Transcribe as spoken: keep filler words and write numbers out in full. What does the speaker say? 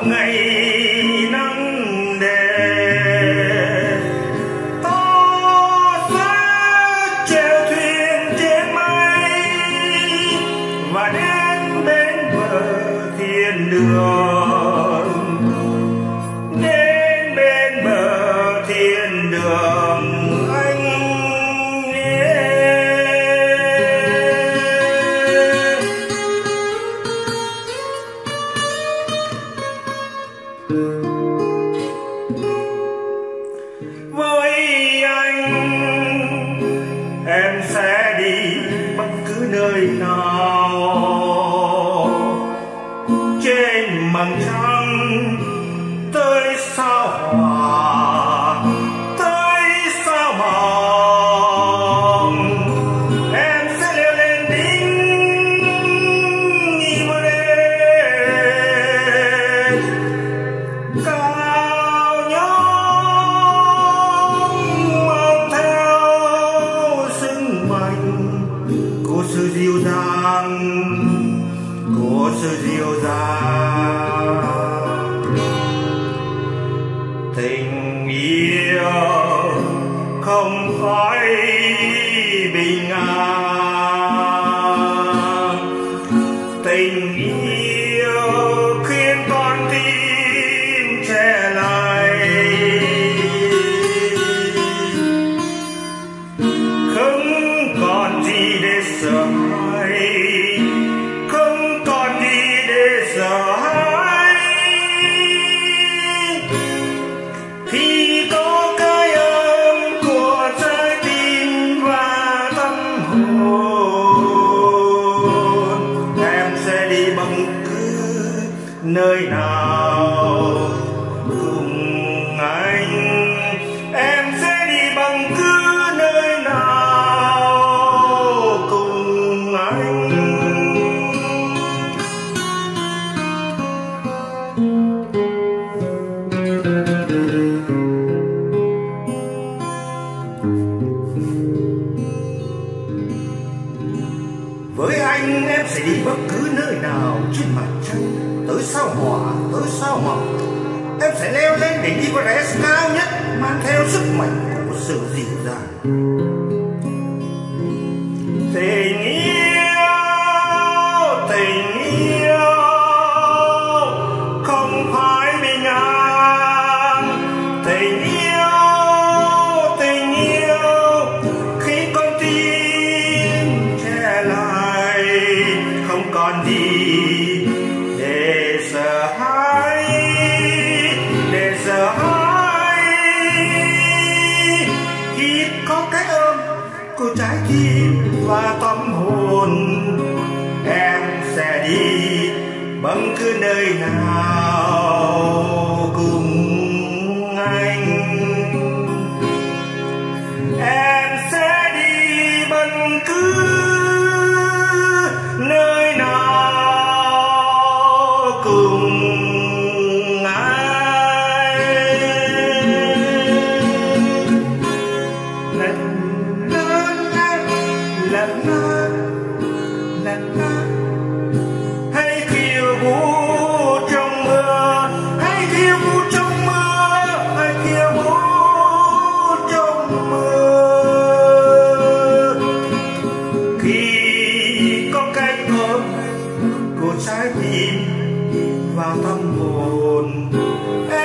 ngày nắng đẹp, ta sẽ chèo thuyền trên mây và đến bên bờ thiên đường, đến bên bờ thiên đường anh nhé. Với anh em sẽ đi bất cứ nơi nào trên mặt trăng, tới sao Hỏa, tới sao Hồng. Em sẽ leo lên đỉnh Everest cao nhóm, mang theo sức mạnh của sự dịu dàng, của sự dịu dàng. Tình yêu không phải bình an, tình yêu khiến con tim trẻ lại, không còn gì để sợ hãi, không còn gì để sợ hãi. Khi có cái ấm của trái tim và tâm hồn, em sẽ đi bất cứ nơi nào cùng anh. Em sẽ đi bất cứ nơi nào cùng anh. Với anh em sẽ đi bất cứ nơi nào trên mặt trăng, tới sao Hỏa, tới sao Mộc. Em sẽ leo lên đỉnh Everest cao nhất, mang theo sức mạnh của sự dịu dàng. Tình yêu, tình yêu không phải bình an. Tình yêu, tình yêu khi con tim trẻ lại, không còn gì để sợ hãi, để sợ hãi. Khi có cái ôm của trái tim và tâm hồn, em sẽ đi bất cứ nơi nào cùng anh. Em sẽ đi bất cứ nơi nào cùng anh. La la la la la la. Hãy khiêu vũ trong mưa, hãy khiêu vũ trong mưa, hãy khiêu vũ trong mưa. Khi có cái ôm của trái tim và tâm hồn,